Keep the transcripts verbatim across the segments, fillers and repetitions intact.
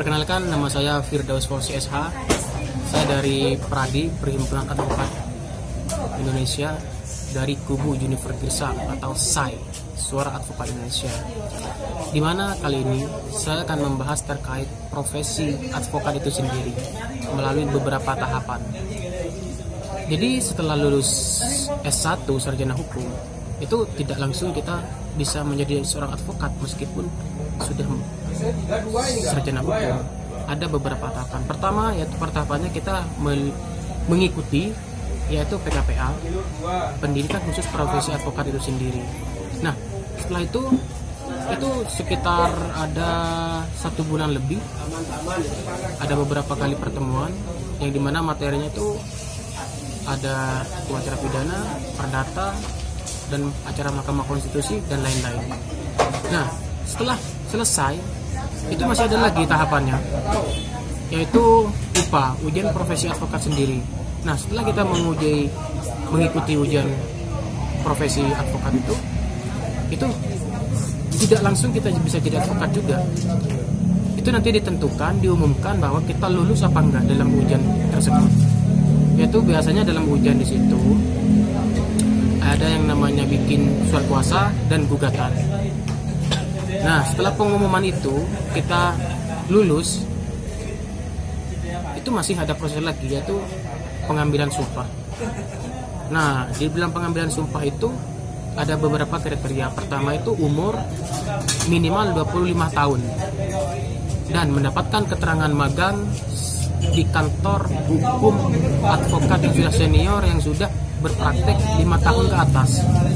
Perkenalkan, nama saya Firdaus Fauzi S H. Saya dari Pradi, Perhimpunan Advokat Indonesia, dari kubu Junifer Girsa atau S A I, Suara Advokat Indonesia. Di mana kali ini saya akan membahas terkait profesi advokat itu sendiri melalui beberapa tahapan. Jadi setelah lulus S satu sarjana hukum, itu tidak langsung kita bisa menjadi seorang advokat meskipun sudah sarjana hukum. Ada beberapa tahapan. Pertama yaitu pertahapannya kita mengikuti yaitu P K P A, pendidikan khusus profesi advokat itu sendiri. Nah, setelah itu itu sekitar ada satu bulan lebih, ada beberapa kali pertemuan yang dimana materinya itu ada acara pidana, perdata, dan acara Mahkamah Konstitusi dan lain-lain. Nah, setelah selesai itu masih ada lagi tahapannya, yaitu U P A, ujian profesi advokat sendiri. Nah, setelah kita menguji mengikuti ujian profesi advokat itu, itu tidak langsung kita bisa jadi advokat juga. Itu nanti ditentukan, diumumkan bahwa kita lulus apa enggak dalam ujian tersebut. Yaitu biasanya dalam ujian di situ ada yang namanya bikin surat kuasa dan gugatan. Nah, setelah pengumuman itu kita lulus, itu masih ada proses lagi yaitu pengambilan sumpah. Nah, di dalam pengambilan sumpah itu ada beberapa kriteria. Pertama itu umur minimal dua puluh lima tahun dan mendapatkan keterangan magang di kantor hukum advokat yang sudah senior yang sudah berpraktek lima tahun ke atas.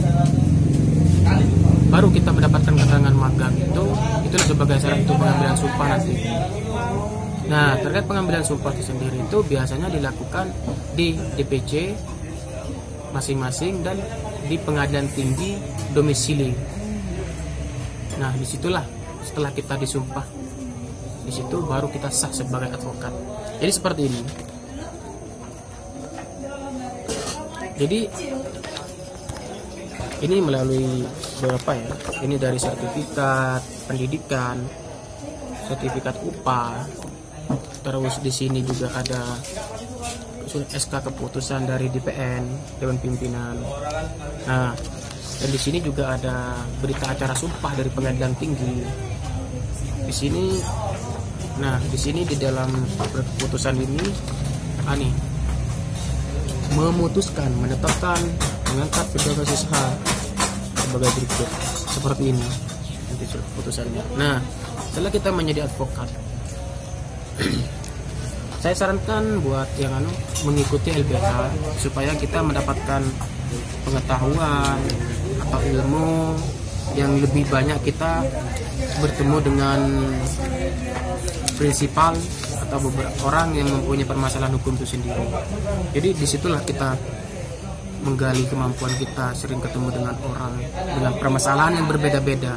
Baru kita mendapatkan keterangan magang itu, itu sebagai syarat untuk pengambilan sumpah nanti. Nah, terkait pengambilan sumpah itu sendiri itu biasanya dilakukan di D P C masing-masing dan di pengadilan tinggi domisili. Nah, disitulah setelah kita disumpah, di situ baru kita sah sebagai advokat. Jadi seperti ini. Jadi ini melalui beberapa ya. Ini dari sertifikat pendidikan, sertifikat U P A. Terus di sini juga ada S K keputusan dari D P N, Dewan Pimpinan. Nah, dan di sini juga ada berita acara sumpah dari pengadilan tinggi. Di sini, nah di sini di dalam keputusan ini, ah nih, memutuskan, menetapkan, mengangkat Firdaus S H sebagai berikut, seperti ini nanti keputusannya. Nah, setelah kita menjadi advokat, saya sarankan buat yang anu mengikuti L B H supaya kita mendapatkan pengetahuan atau ilmu yang lebih banyak. Kita bertemu dengan prinsipal atau beberapa orang yang mempunyai permasalahan hukum itu sendiri. Jadi disitulah kita menggali kemampuan kita, sering ketemu dengan orang dengan permasalahan yang berbeda-beda.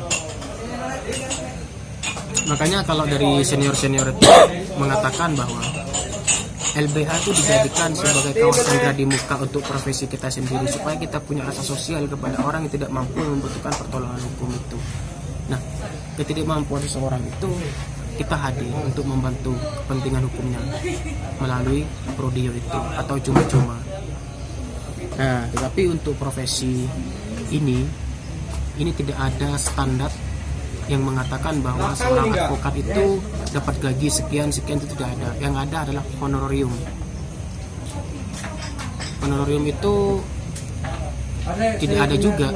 Makanya kalau dari senior-senior itu mengatakan bahwa L B H itu dijadikan sebagai kawasan gradi muka untuk profesi kita sendiri, supaya kita punya rasa sosial kepada orang yang tidak mampu membutuhkan pertolongan hukum itu. Nah, ketidakmampuan seseorang itu kita hadir untuk membantu kepentingan hukumnya melalui prodio itu atau cuma-cuma. Nah, tetapi untuk profesi ini, ini tidak ada standar yang mengatakan bahwa seorang advokat itu dapat gaji sekian sekian, itu tidak ada. Yang ada adalah honorarium. Honorarium itu tidak ada juga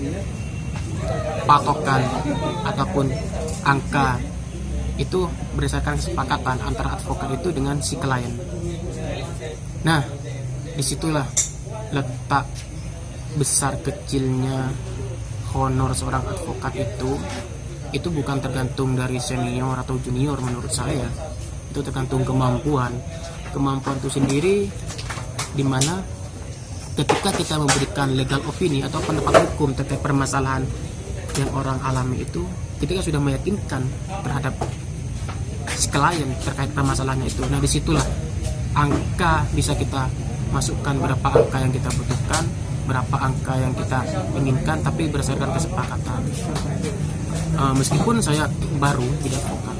patokan ataupun angka. Itu berdasarkan kesepakatan antara advokat itu dengan si klien. Nah, disitulah letak besar kecilnya honor seorang advokat itu. Itu bukan tergantung dari senior atau junior menurut saya. Itu tergantung kemampuan. Kemampuan itu sendiri dimana ketika kita memberikan legal opini atau pendapat hukum terkait permasalahan yang orang alami itu, ketika sudah meyakinkan terhadap si klien terkait permasalahannya itu. Nah, disitulah angka bisa kita masukkan, berapa angka yang kita butuhkan, berapa angka yang kita inginkan, tapi berdasarkan kesepakatan. Uh, meskipun saya baru tidak advokat,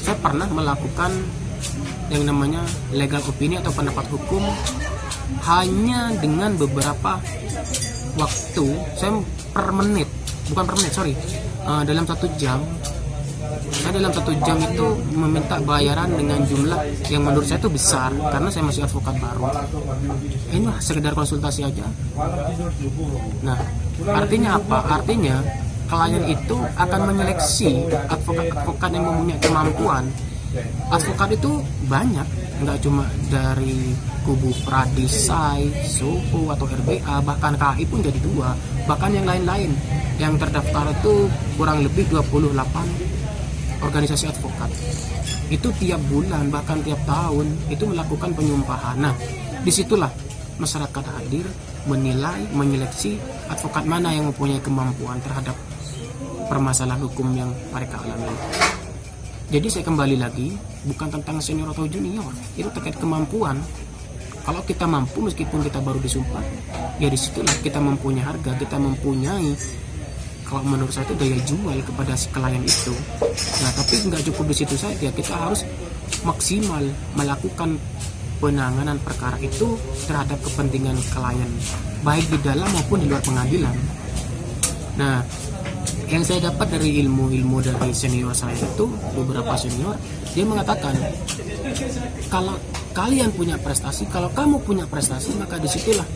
saya pernah melakukan yang namanya legal opinion atau pendapat hukum hanya dengan beberapa waktu. Saya per menit, bukan per menit, sorry, uh, dalam satu jam saya dalam satu jam itu meminta bayaran dengan jumlah yang menurut saya itu besar karena saya masih advokat baru. Ini sekedar konsultasi aja. Nah, artinya apa? Artinya klien itu akan menyeleksi advokat-advokat yang mempunyai kemampuan. Advokat itu banyak, nggak cuma dari kubu Pradi, Sai, Soho atau R B A, bahkan K I pun jadi dua, bahkan yang lain-lain. Yang terdaftar itu kurang lebih dua puluh delapan organisasi advokat. Itu tiap bulan bahkan tiap tahun itu melakukan penyumpahan. Nah, disitulah masyarakat hadir menilai, menyeleksi advokat mana yang mempunyai kemampuan terhadap permasalahan hukum yang mereka alami. Jadi saya kembali lagi, bukan tentang senior atau junior, itu terkait kemampuan. Kalau kita mampu meskipun kita baru disumpah, ya disitulah kita mempunyai harga, kita mempunyai, kalau menurut saya itu daya jual kepada si klien itu. Nah, tapi nggak cukup di situ saja, kita harus maksimal melakukan penanganan perkara itu terhadap kepentingan klien, baik di dalam maupun di luar pengadilan. Nah, yang saya dapat dari ilmu-ilmu dari senior saya itu, beberapa senior, dia mengatakan kalau kalian punya prestasi, kalau kamu punya prestasi, maka disitulah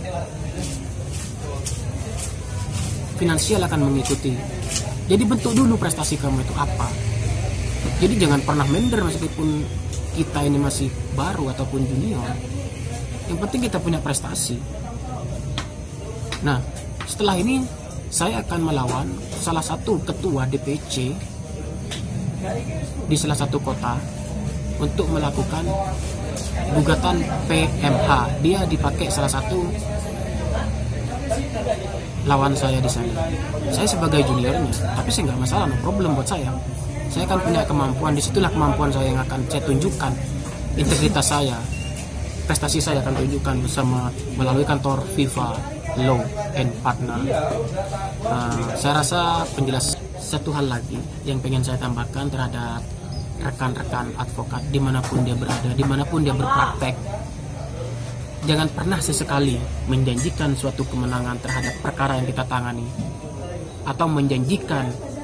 finansial akan mengikuti. Jadi bentuk dulu prestasi kamu itu apa. Jadi jangan pernah minder meskipun kita ini masih baru ataupun junior. Yang penting kita punya prestasi. Nah, setelah ini saya akan melawan salah satu ketua D P C di salah satu kota untuk melakukan gugatan P M H. Dia dipakai salah satu lawan saya di sana. Saya sebagai juniornya, tapi saya nggak masalah, no problem buat saya. Saya akan punya kemampuan, disitulah kemampuan saya yang akan saya tunjukkan, integritas saya, prestasi saya akan tunjukkan bersama melalui kantor FIFA Law and Partner. Uh, saya rasa penjelas satu hal lagi yang pengen saya tambahkan terhadap rekan-rekan advokat dimanapun dia berada, dimanapun dia berpraktek. Jangan pernah sesekali menjanjikan suatu kemenangan terhadap perkara yang kita tangani, atau menjanjikan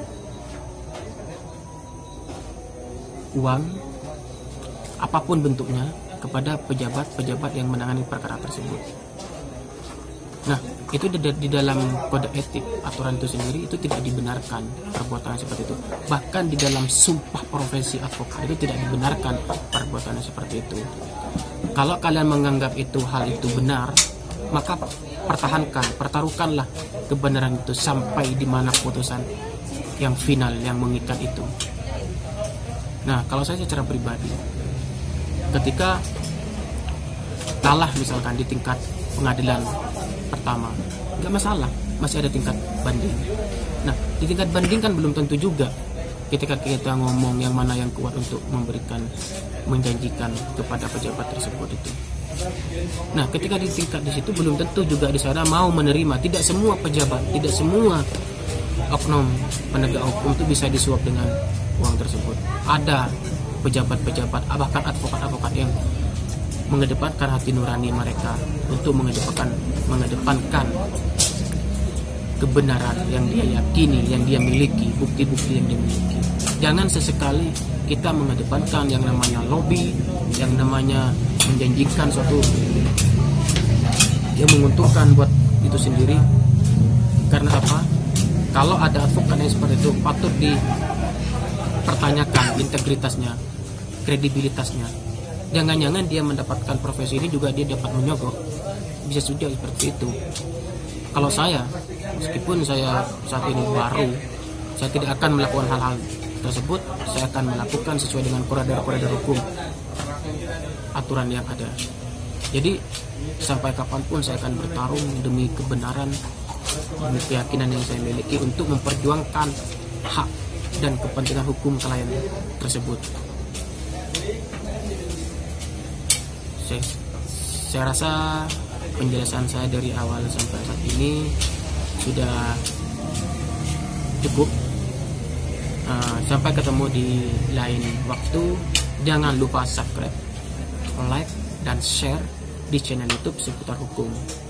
uang apapun bentuknya kepada pejabat-pejabat yang menangani perkara tersebut. Nah, itu di, di dalam kode etik aturan itu sendiri itu tidak dibenarkan perbuatan seperti itu. Bahkan di dalam sumpah profesi advokat itu tidak dibenarkan perbuatan seperti itu. Kalau kalian menganggap itu hal itu benar, maka pertahankan, pertaruhkanlah kebenaran itu sampai di mana putusan yang final yang mengikat itu. Nah, kalau saya secara pribadi, ketika kalah misalkan di tingkat pengadilan pertama, nggak masalah, masih ada tingkat banding. Nah, di tingkat banding kan belum tentu juga ketika kita ngomong yang mana yang kuat untuk memberikan, menjanjikan kepada pejabat tersebut itu. Nah, ketika di tingkat di situ belum tentu juga di sana mau menerima. Tidak semua pejabat, tidak semua oknum penegak hukum itu bisa disuap dengan uang tersebut. Ada pejabat-pejabat, bahkan advokat-advokat yang mengedepankan hati nurani mereka untuk mengedepankan mengedepankan kebenaran yang dia yakini, yang dia miliki, bukti-bukti yang dia miliki. Jangan sesekali kita mengedepankan yang namanya lobby, yang namanya menjanjikan suatu yang menguntungkan buat itu sendiri. Karena apa? Kalau ada advokat yang seperti itu, patut dipertanyakan integritasnya, kredibilitasnya. Jangan-jangan dia mendapatkan profesi ini juga dia dapat menyogok. Bisa saja seperti itu. Kalau saya, meskipun saya saat ini baru, saya tidak akan melakukan hal-hal tersebut. Saya akan melakukan sesuai dengan koridor-koridor hukum, aturan yang ada. Jadi sampai kapanpun saya akan bertarung demi kebenaran, demi keyakinan yang saya miliki untuk memperjuangkan hak dan kepentingan hukum klien tersebut. Saya, saya rasa penjelasan saya dari awal sampai saat ini sudah cukup. Uh, sampai ketemu di lain waktu. Jangan lupa subscribe, like, dan share di channel YouTube Seputar Hukum.